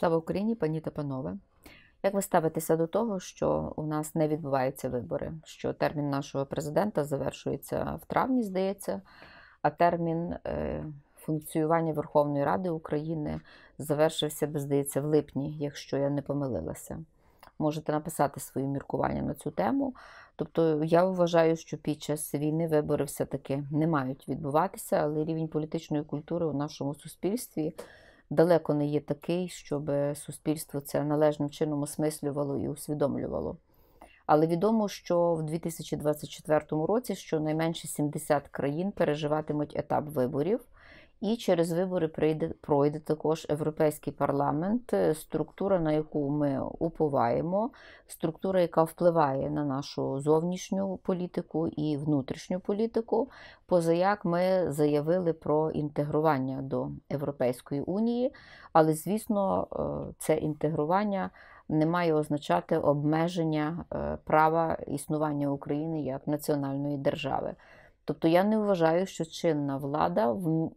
Слава Україні, пані та панове! Як ви ставитеся до того, що у нас не відбуваються вибори? Що термін нашого президента завершується в травні, здається, а термін функціонування Верховної Ради України завершився, здається, в липні, якщо я не помилилася. Можете написати свої міркування на цю тему. Тобто я вважаю, що під час війни вибори все-таки не мають відбуватися, але рівень політичної культури у нашому суспільстві далеко не є такий, щоб суспільство це належним чином осмислювало і усвідомлювало. Але відомо, що в 2024 році щонайменше 70 країн переживатимуть етап виборів, і через вибори пройде також Європейський парламент, структура, на яку ми уповаємо, структура, яка впливає на нашу зовнішню політику і внутрішню політику, позаяк ми заявили про інтегрування до Європейської Унії, але, звісно, це інтегрування не має означати обмеження права існування України як національної держави. Тобто я не вважаю, що чинна влада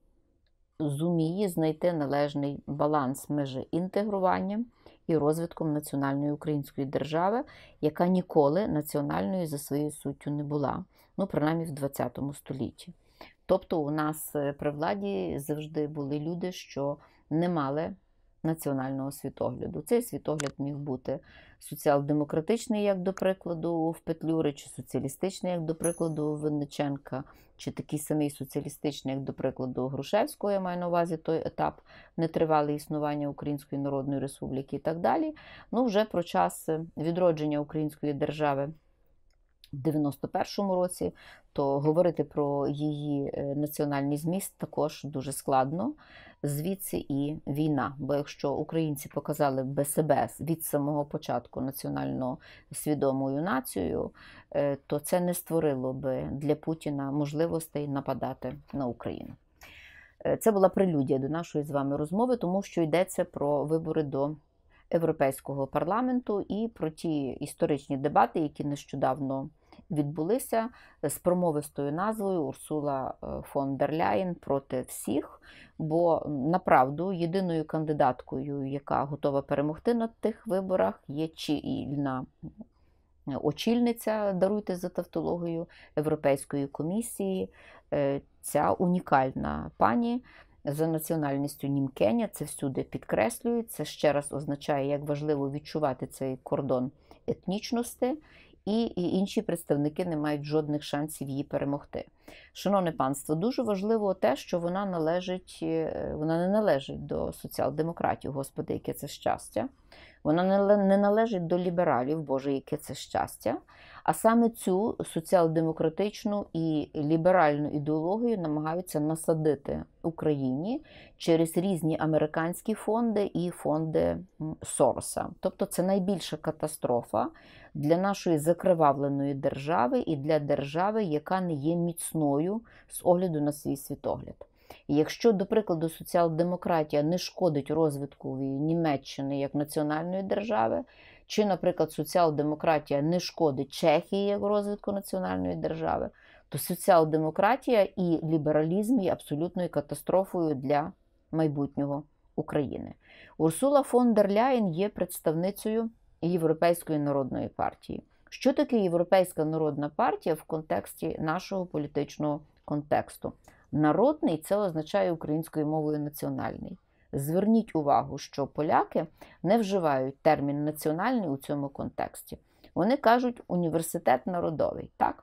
зуміє знайти належний баланс між інтегруванням і розвитком національної української держави, яка ніколи національною за своєю суттю не була, принаймні в ХХ столітті. Тобто у нас при владі завжди були люди, що не мали національного світогляду. Цей світогляд міг бути соціал-демократичний, як до прикладу, в Петлюри, чи соціалістичний, як до прикладу, в Винниченка, чи такий самий соціалістичний, як до прикладу, Грушевського, я маю на увазі той етап нетривале існування Української Народної Республіки і так далі. Вже про час відродження Української держави в 91-му році, то говорити про її національний зміст також дуже складно. Звідси і війна. Бо якщо українці показали би себе від самого початку національно свідомою нацією, то це не створило би для Путіна можливостей нападати на Україну. Це була прелюдія до нашої з вами розмови, тому що йдеться про вибори до Європейського парламенту і про ті історичні дебати, які нещодавно відбулися з промовистою назвою Урсула фон дер Ляєн проти всіх, бо, направду, єдиною кандидаткою, яка готова перемогти на тих виборах, є чільна очільниця, даруйте за тавтологію, Європейської комісії, ця унікальна пані за національністю німкеня, це всюди підкреслюють, це ще раз означає, як важливо відчувати цей кордон етнічності, і інші представники не мають жодних шансів її перемогти. Шановне панство, дуже важливо те, що вона не належить до соціал-демократів, Господи, яке це щастя. Вона не належить до лібералів, Боже, яке це щастя. А саме цю соціал-демократичну і ліберальну ідеологію намагаються насадити Україні через різні американські фонди і фонди Сороса. Тобто це найбільша катастрофа для нашої закривавленої держави і для держави, яка не є міцною з огляду на свій світогляд. І якщо, до прикладу, соціал-демократія не шкодить розвитку Німеччини як національної держави, чи, наприклад, соціал-демократія не шкодить Чехії як розвитку національної держави, то соціал-демократія і лібералізм є абсолютною катастрофою для майбутнього України. Урсула фон дер Ляєн є представницею Європейської народної партії. Що таке Європейська народна партія в контексті нашого політичного контексту? Народний – це означає українською мовою національний. Зверніть увагу, що поляки не вживають термін національний у цьому контексті. Вони кажуть університет народовий, так?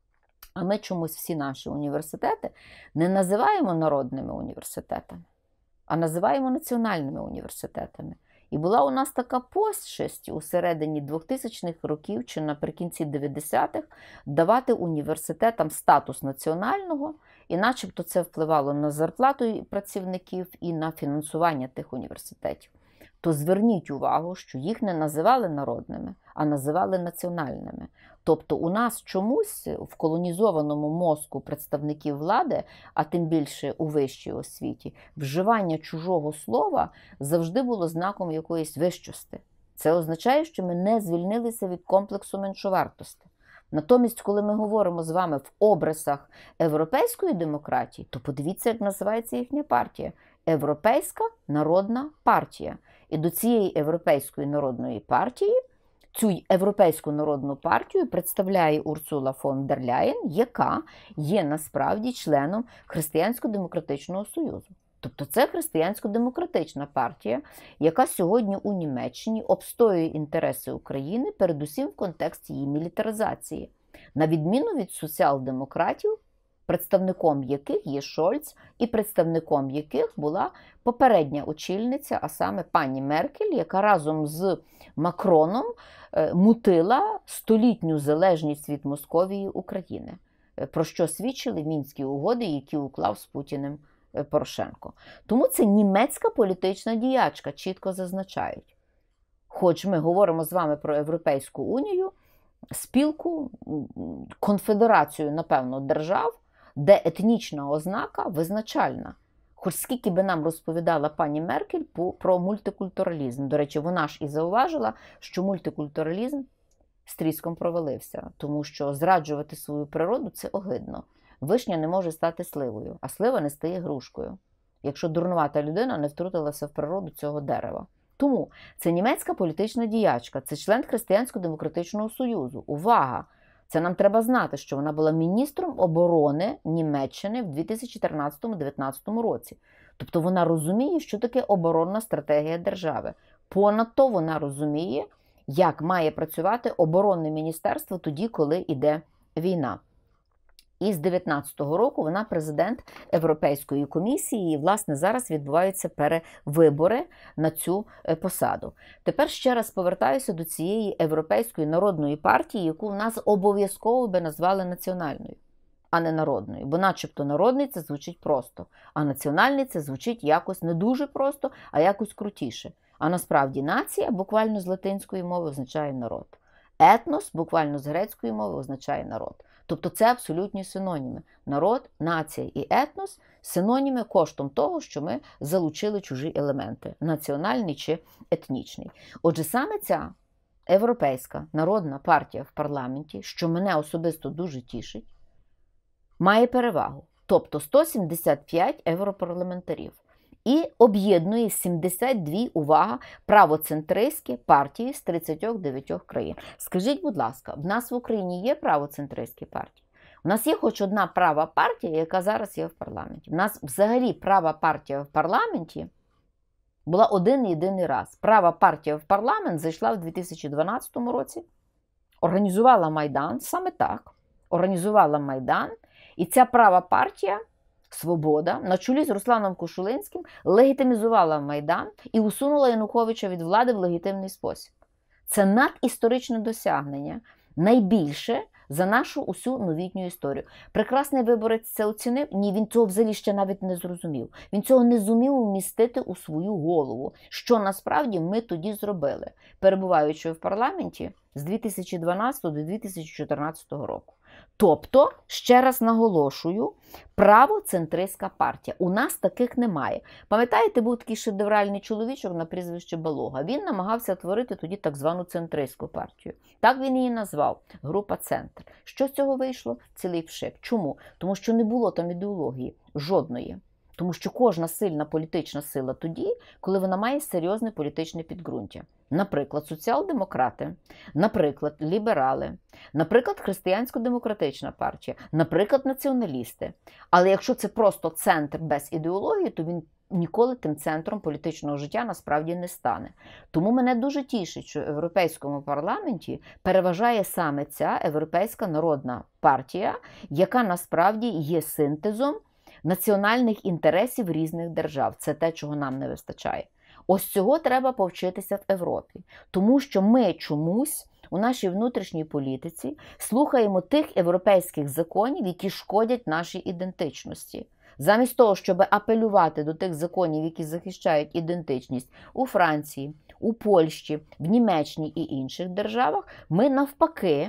А ми чомусь всі наші університети не називаємо народними університетами, а називаємо національними університетами. І була у нас така пошесть у середині 2000-х років чи наприкінці 90-х давати університетам статус національного, і начебто це впливало на зарплату працівників і на фінансування тих університетів. То зверніть увагу, що їх не називали народними, а називали національними. Тобто у нас чомусь в колонізованому мозку представників влади, а тим більше у вищій освіті, вживання чужого слова завжди було знаком якоїсь вищості. Це означає, що ми не звільнилися від комплексу меншовартості. Натомість, коли ми говоримо з вами в обрисах європейської демократії, то подивіться, як називається їхня партія. Європейська народна партія. І до цієї Європейської народної партії, цю Європейську народну партію представляє Урсула фон дер Ляєн, яка є насправді членом Християнсько-демократичного союзу. Тобто це християнсько-демократична партія, яка сьогодні у Німеччині обстоює інтереси України, передусім в контексті її мілітаризації. На відміну від соціал-демократів, представником яких є Шольц і представником яких була попередня очільниця, а саме пані Меркель, яка разом з Макроном мутила столітню залежність від Московії України, про що свідчили Мінські угоди, які уклав з Путіним Порошенко. Тому це німецька політична діячка, чітко зазначають. Хоч ми говоримо з вами про Європейську унію, спілку, конфедерацію, напевно, держав, де етнічна ознака визначальна. Хоч скільки би нам розповідала пані Меркель про мультикультуралізм. До речі, вона ж і зауважила, що мультикультуралізм з тріском провалився, тому що зраджувати свою природу – це огидно. Вишня не може стати сливою, а слива не стає грушкою, якщо дурнувата людина не втрутилася в природу цього дерева. Тому це німецька політична діячка, це член Християнсько-демократичного союзу. Увага! Це нам треба знати, що вона була міністром оборони Німеччини в 2014-2019 році. Тобто вона розуміє, що таке оборонна стратегія держави. Понад то вона розуміє, як має працювати оборонне міністерство тоді, коли йде війна. І з 2019 року вона президент Європейської комісії, і, власне, зараз відбуваються перевибори на цю посаду. Тепер ще раз повертаюся до цієї Європейської народної партії, яку в нас обов'язково би назвали національною, а не народною. Бо начебто народний – це звучить просто, а національний – це звучить якось не дуже просто, а якось крутіше. А насправді нація буквально з латинської мови означає народ. Етнос буквально з грецької мови означає народ. Тобто це абсолютні синоніми. Народ, нація і етнос – синоніми коштом того, що ми залучили чужі елементи – національний чи етнічний. Отже, саме ця Європейська народна партія в парламенті, що мене особисто дуже тішить, має перевагу. Тобто 175 європарламентарів. І об'єднує 72, увага, правоцентристські партії з 39 країн. Скажіть, будь ласка, в нас в Україні є правоцентристські партії? У нас є хоч одна права партія, яка зараз є в парламенті. У нас взагалі права партія в парламенті була один-єдиний раз. Права партія в парламент зайшла в 2012 році, організувала Майдан, саме так, організувала Майдан, і ця права партія Свобода на чолі з Русланом Кошулинським легітимізувала Майдан і усунула Януковича від влади в легітимний спосіб. Це надісторичне досягнення, найбільше за нашу усю новітню історію. Прекрасний виборець це оцінив? Ні, він цього взагалі ще навіть не зрозумів. Він цього не зумів вмістити у свою голову, що насправді ми тоді зробили, перебуваючи в парламенті з 2012 до 2014 року. Тобто, ще раз наголошую, правоцентристська партія. У нас таких немає. Пам'ятаєте, був такий шедевральний чоловічок на прізвище Балога. Він намагався творити тоді так звану центристську партію. Так він її назвав – група «Центр». Що з цього вийшло? Цілий пшик. Чому? Тому що не було там ідеології жодної. Тому що кожна сильна політична сила тоді, коли вона має серйозне політичне підґрунтя. Наприклад, соціал-демократи, наприклад, ліберали, наприклад, християнсько-демократична партія, наприклад, націоналісти. Але якщо це просто центр без ідеології, то він ніколи тим центром політичного життя насправді не стане. Тому мене дуже тішить, що в Європейському парламенті переважає саме ця Європейська народна партія, яка насправді є синтезом національних інтересів різних держав. Це те, чого нам не вистачає. Ось цього треба повчитися в Європі. Тому що ми чомусь у нашій внутрішній політиці слухаємо тих європейських законів, які шкодять нашій ідентичності. Замість того, щоб апелювати до тих законів, які захищають ідентичність у Франції, у Польщі, в Німеччині і інших державах, ми навпаки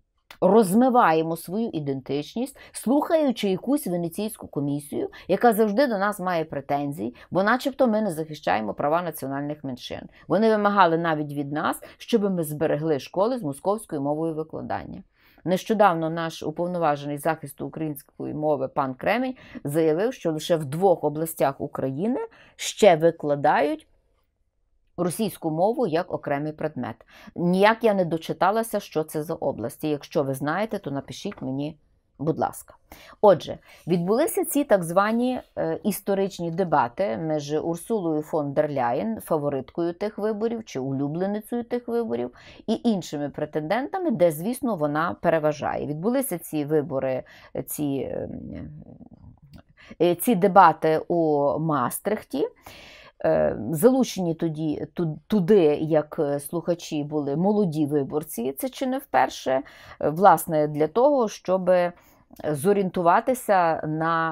розмиваємо свою ідентичність, слухаючи якусь Венеційську комісію, яка завжди до нас має претензії, бо начебто ми не захищаємо права національних меншин. Вони вимагали навіть від нас, щоб ми зберегли школи з московською мовою викладання. Нещодавно наш уповноважений захисту української мови пан Кремінь заявив, що лише в 2 областях України ще викладають російську мову як окремий предмет. Ніяк я не дочиталася, що це за області. Якщо ви знаєте, то напишіть мені, будь ласка. Отже, відбулися ці так звані історичні дебати між Урсулою фон дер Ляєн, фавориткою тих виборів чи улюбленицею тих виборів, і іншими претендентами, де, звісно, вона переважає. Відбулися ці вибори, ці дебати у Маастрихті. Залучені туди, як слухачі, були молоді виборці, це чи не вперше, власне, для того, щоб зорієнтуватися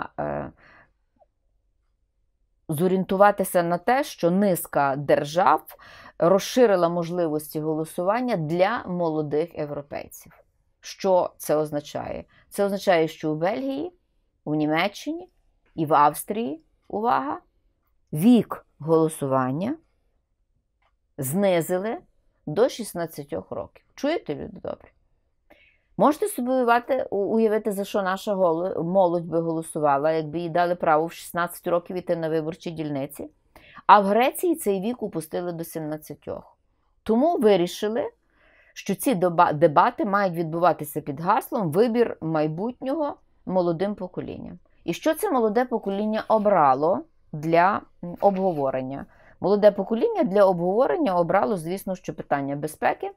на те, що низка держав розширила можливості голосування для молодих європейців. Що це означає? Це означає, що у Бельгії, у Німеччині і в Австрії, увага, вік голосування знизили до 16 років. Чуєте, люди добрі? Можете собі уявити, за що наша молодь би голосувала, якби їй дали право в 16 років йти на виборчі дільниці? А в Греції цей вік упустили до 17. Тому вирішили, що ці дебати мають відбуватися під гаслом «Вибір майбутнього молодим поколінням». І що це молоде покоління обрало для обговорення? Молоде покоління для обговорення обрало, звісно, що питання безпеки,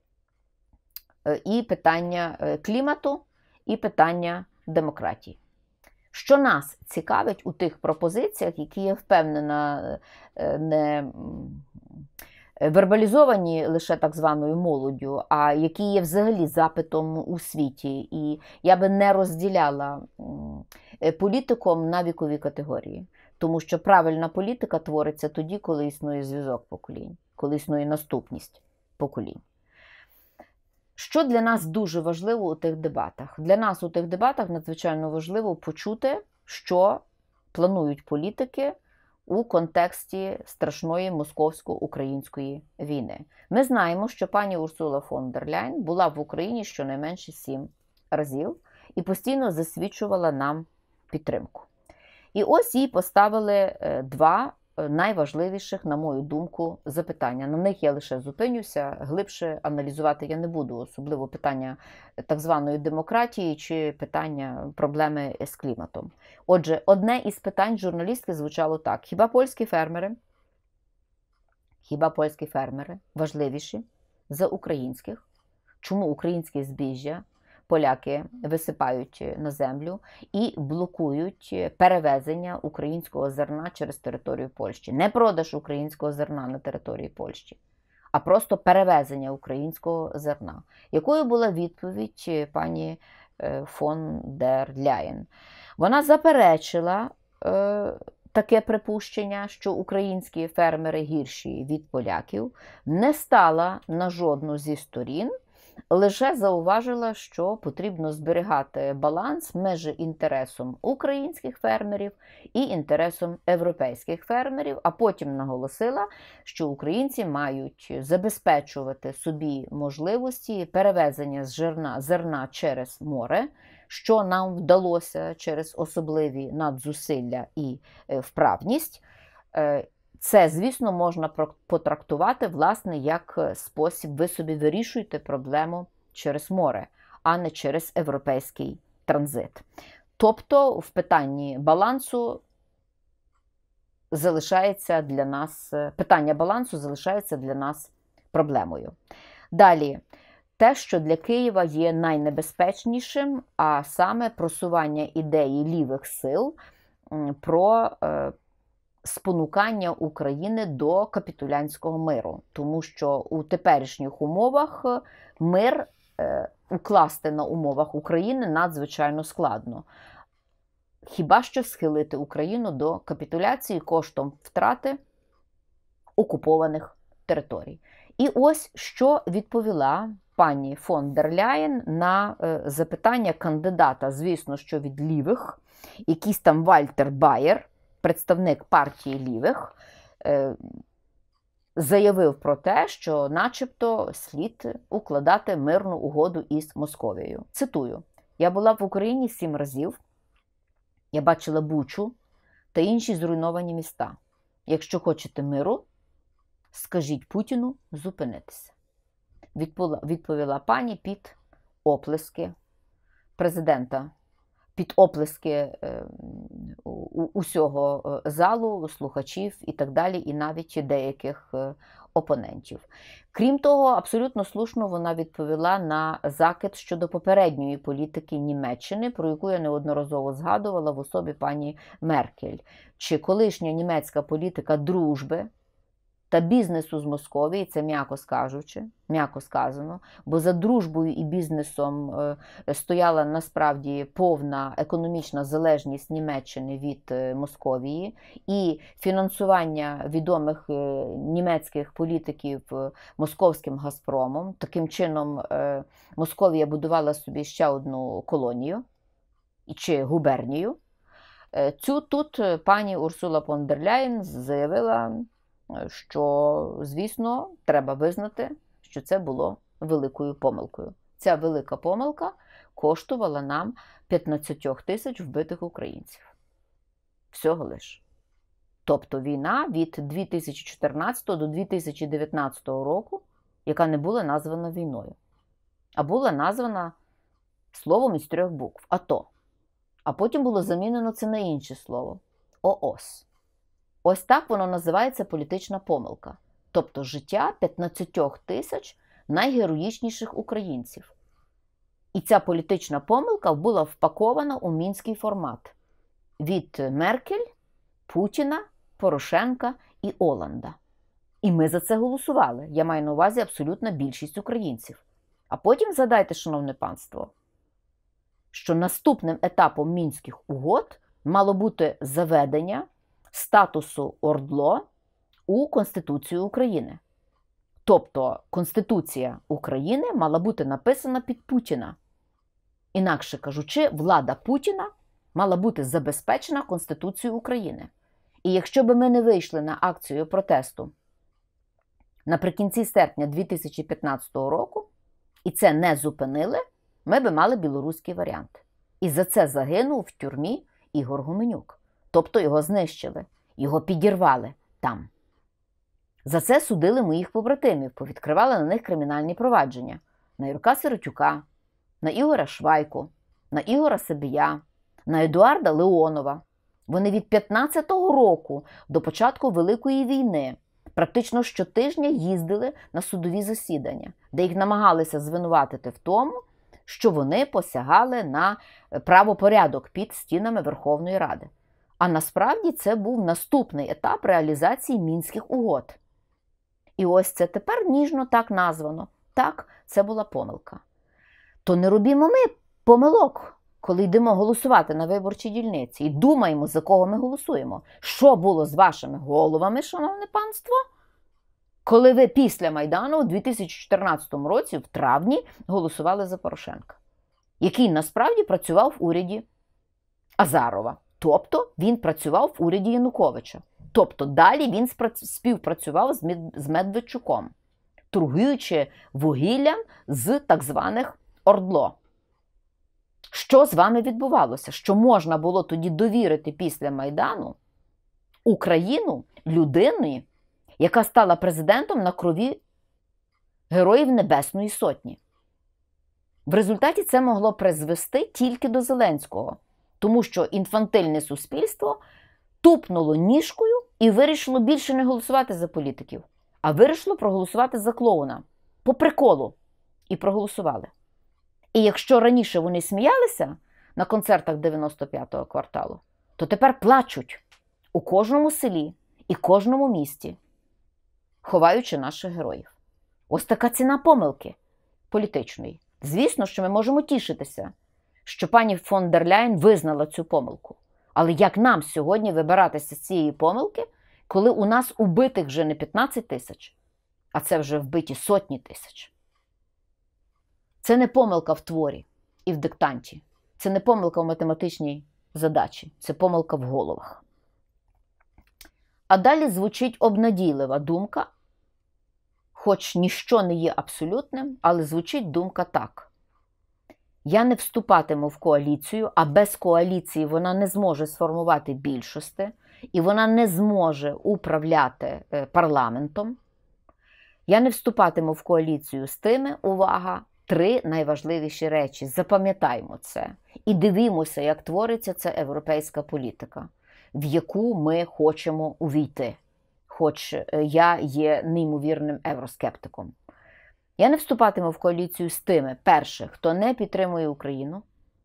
і питання клімату, і питання демократії. Що нас цікавить у тих пропозиціях, які, я впевнена, не вербалізовані лише так званою молоддю, а які є взагалі запитом у світі. І я би не розділяла політиком на вікові категорії. Тому що правильна політика твориться тоді, коли існує зв'язок поколінь, коли існує наступність поколінь. Що для нас дуже важливо у тих дебатах? Для нас у тих дебатах надзвичайно важливо почути, що планують політики у контексті страшної московсько-української війни. Ми знаємо, що пані Урсула фон дер Ляєн була в Україні щонайменше 7 разів і постійно засвідчувала нам підтримку. І ось їй поставили 2 найважливіших, на мою думку, запитання. На них я лише зупинюся, глибше аналізувати я не буду, особливо питання так званої демократії чи питання проблеми з кліматом. Отже, одне із питань журналістки звучало так: хіба польські фермери важливіші за українських? Чому українське збіжжя поляки висипають на землю і блокують перевезення українського зерна через територію Польщі? Не продаж українського зерна на території Польщі, а просто перевезення українського зерна. Якою була відповідь пані фон дер Ляєн? Вона заперечила таке припущення, що українські фермери гірші від поляків, не стала на жодну зі сторін, лише зауважила, що потрібно зберігати баланс між інтересом українських фермерів і інтересом європейських фермерів, а потім наголосила, що українці мають забезпечувати собі можливості перевезення зерна через море, що нам вдалося через особливі надзусилля і вправність. Це, звісно, можна потрактувати, власне, як спосіб: ви собі вирішуєте проблему через море, а не через європейський транзит. Тобто, в питанні балансу питання балансу залишається для нас проблемою. Далі, те, що для Києва є найнебезпечнішим, а саме просування ідеї лівих сил про спонукання України до капітулянського миру. Тому що у теперішніх умовах мир укласти на умовах України надзвичайно складно. Хіба що схилити Україну до капітуляції коштом втрати окупованих територій. І ось що відповіла пані фон дер Ляєн на запитання кандидата, звісно, що від лівих, якийсь там Вальтер Баєр, представник партії лівих, заявив про те, що начебто слід укладати мирну угоду із Московією. Цитую: «Я була в Україні 7 разів, я бачила Бучу та інші зруйновані міста. Якщо хочете миру, скажіть Путіну зупинитися. Відповіла пані під оплески президента, під оплески усього залу, слухачів і так далі, і навіть деяких опонентів. Крім того, абсолютно слушно вона відповіла на закид щодо попередньої політики Німеччини, про яку я неодноразово згадувала в особі пані Меркель. Чи колишня німецька політика дружби та бізнесу з Московії, це м'яко сказано, бо за дружбою і бізнесом стояла насправді повна економічна залежність Німеччини від Московії, і фінансування відомих німецьких політиків московським Газпромом. Таким чином Московія будувала собі ще одну колонію чи губернію. Тут пані Урсула фон дер Ляєн заявила, що, звісно, треба визнати, що це було великою помилкою. Ця велика помилка коштувала нам 15 тисяч вбитих українців. Всього лиш. Тобто війна від 2014 до 2019 року, яка не була названа війною, а була названа словом із 3 букв – АТО. А потім було замінено це на інше слово – ООС. Ось так воно називається політична помилка. Тобто життя 15 тисяч найгероїчніших українців. І ця політична помилка була впакована у мінський формат. Від Меркель, Путіна, Порошенка і Оланда. І ми за це голосували. Я маю на увазі абсолютна більшість українців. А потім згадайте, шановне панство, що наступним етапом Мінських угод мало бути заведення статусу ОРДЛО у Конституцію України. Тобто Конституція України мала бути написана під Путіна. Інакше кажучи, влада Путіна мала бути забезпечена Конституцією України. І якщо б ми не вийшли на акцію протесту наприкінці серпня 2015 року, і це не зупинили, ми б мали білоруський варіант. І за це загинув в тюрмі Ігор Гуменюк. Тобто його знищили, його підірвали там. За це судили моїх побратимів, повідкривали на них кримінальні провадження. На Юрка Сиротюка, на Ігоря Швайку, на Ігора Сабія, на Едуарда Леонова. Вони від 15-го року до початку Великої війни практично щотижня їздили на судові засідання, де їх намагалися звинуватити в тому, що вони посягали на правопорядок під стінами Верховної Ради. А насправді це був наступний етап реалізації Мінських угод. І ось це тепер ніжно так названо. Так, це була помилка. То не робімо ми помилок, коли йдемо голосувати на виборчій дільниці. І думаємо, за кого ми голосуємо. Що було з вашими головами, шановне панство? Коли ви після Майдану у 2014 році, в травні, голосували за Порошенка, який насправді працював в уряді Азарова. Тобто він працював в уряді Януковича. Тобто далі він співпрацював з Медведчуком, торгуючи вугіллям з так званих ОРДЛО. Що з вами відбувалося? Що можна було тоді довірити після Майдану Україну людині, яка стала президентом на крові Героїв Небесної Сотні? В результаті це могло призвести тільки до Зеленського, тому що інфантильне суспільство тупнуло ніжкою і вирішило більше не голосувати за політиків, а вирішило проголосувати за клоуна. По приколу. І проголосували. І якщо раніше вони сміялися на концертах 95-го кварталу, то тепер плачуть у кожному селі і кожному місті, ховаючи наших героїв. Ось така ціна помилки політичної. Звісно, що ми можемо тішитися, що пані фон дер Ляєн визнала цю помилку. Але як нам сьогодні вибиратися з цієї помилки, коли у нас убитих вже не 15 тисяч, а це вже вбиті сотні тисяч? Це не помилка в творі і в диктанті. Це не помилка в математичній задачі. Це помилка в головах. А далі звучить обнадійлива думка, хоч ніщо не є абсолютним, але звучить думка так. Я не вступатиму в коаліцію, а без коаліції вона не зможе сформувати більшості, і вона не зможе управляти парламентом. Я не вступатиму в коаліцію з тими, увага, 3 найважливіші речі. Запам'ятаймо це. І дивімося, як твориться ця європейська політика, в яку ми хочемо увійти. Хоч я є неймовірним евроскептиком. Я не вступатиму в коаліцію з тими, перше, хто не підтримує Україну.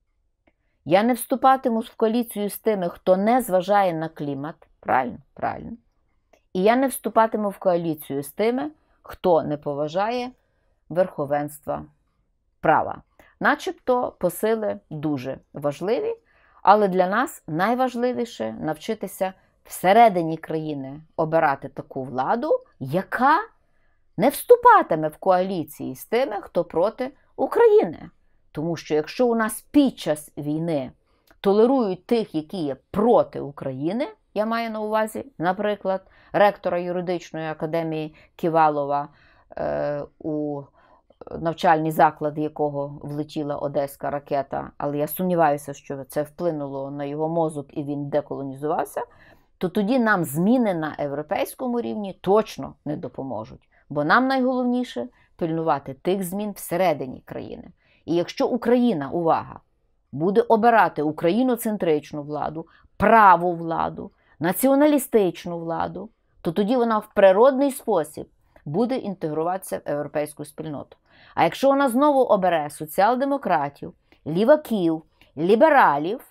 Я не вступатиму в коаліцію з тими, хто не зважає на клімат. Правильно? Правильно. І я не вступатиму в коаліцію з тими, хто не поважає верховенства права. Начебто посили дуже важливі, але для нас найважливіше навчитися всередині країни обирати таку владу, яка не вступатиме в коаліції з тими, хто проти України. Тому що якщо у нас під час війни толерують тих, які є проти України, я маю на увазі, наприклад, ректора юридичної академії Ківалова, у навчальні заклади якого влетіла одеська ракета, але я сумніваюся, що це вплинуло на його мозок і він деколонізувався, то тоді нам зміни на європейському рівні точно не допоможуть. Бо нам найголовніше пильнувати тих змін всередині країни. І якщо Україна, увага, буде обирати україноцентричну владу, праву владу, націоналістичну владу, то тоді вона в природний спосіб буде інтегруватися в європейську спільноту. А якщо вона знову обере соціал-демократів, ліваків, лібералів,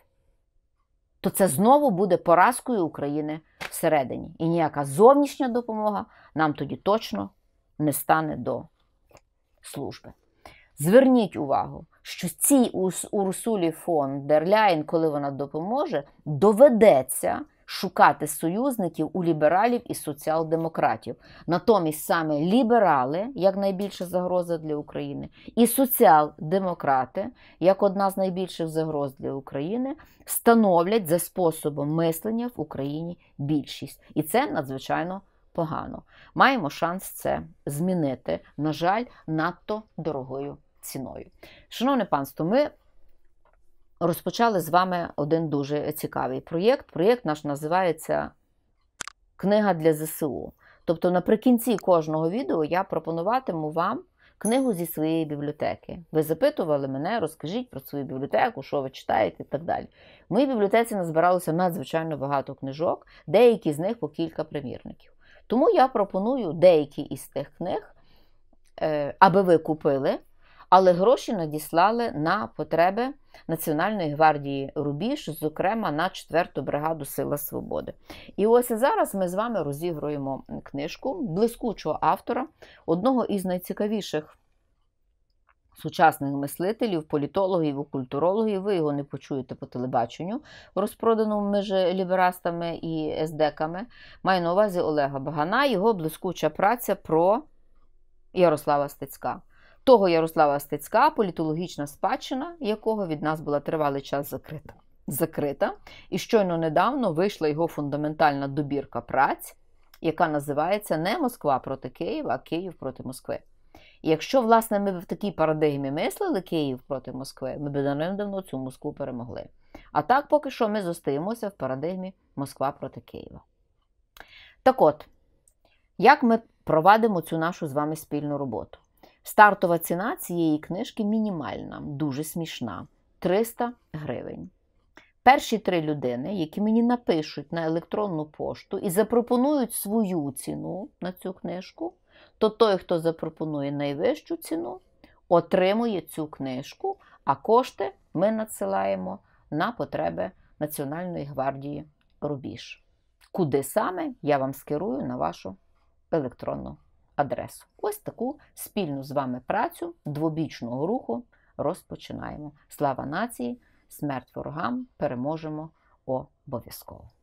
то це знову буде поразкою України всередині. І ніяка зовнішня допомога нам тоді точно не стане до служби. Зверніть увагу, що цій Урсулі фон дер Ляєн, коли вона допоможе, доведеться шукати союзників у лібералів і соціал-демократів. Натомість саме ліберали, як найбільша загроза для України, і соціал-демократи, як одна з найбільших загроз для України, становлять за способом мислення в Україні більшість. І це надзвичайно погано. Маємо шанс це змінити, на жаль, надто дорогою ціною. Шановне панство, ми розпочали з вами один дуже цікавий проєкт. Проєкт наш називається «Книга для ЗСУ». Тобто наприкінці кожного відео я пропонуватиму вам книгу зі своєї бібліотеки. Ви запитували мене, розкажіть про свою бібліотеку, що ви читаєте і так далі. В моїй бібліотеці назбиралося надзвичайно багато книжок, деякі з них по кілька примірників. Тому я пропоную деякі із тих книг, аби ви купили, але гроші надіслали на потреби Національної гвардії «Рубіж», зокрема на 4-ту бригаду «Сила Свободи». І ось зараз ми з вами розігруємо книжку блискучого автора, одного із найцікавіших сучасних мислителів, політологів і культурологів. Ви його не почуєте по телебаченню, розпроданому між ліберастами і ездеками. Маю на увазі Олега Багана, його блискуча праця про Ярослава Стецька. Того Ярослава Стецька, політологічна спадщина якого від нас була тривалий час закрита. І щойно недавно вийшла його фундаментальна добірка праць, яка називається не «Москва проти Києва», а «Київ проти Москви». І якщо, власне, ми б в такій парадигмі мислили Київ проти Москви, ми б давно цю Москву перемогли. А так, поки що, ми зостаємося в парадигмі Москва проти Києва. Так от, як ми провадимо цю нашу з вами спільну роботу? Стартова ціна цієї книжки мінімальна, дуже смішна – 300 гривень. Перші 3 людини, які мені напишуть на електронну пошту і запропонують свою ціну на цю книжку, то той, хто запропонує найвищу ціну, отримує цю книжку, а кошти ми надсилаємо на потреби Національної гвардії «Рубіж». Куди саме, я вам скерую на вашу електронну адресу. Ось таку спільну з вами працю двобічного руху розпочинаємо. Слава нації, смерть ворогам, переможемо обов'язково.